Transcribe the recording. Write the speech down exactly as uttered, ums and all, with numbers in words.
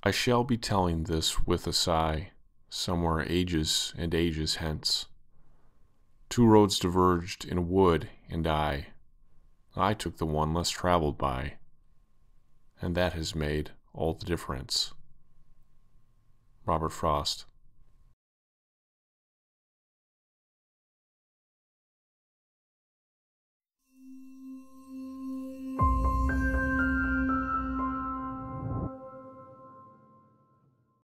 I shall be telling this with a sigh, somewhere ages and ages hence. Two roads diverged in a wood, and I, I took the one less traveled by, and that has made all the difference. Robert Frost.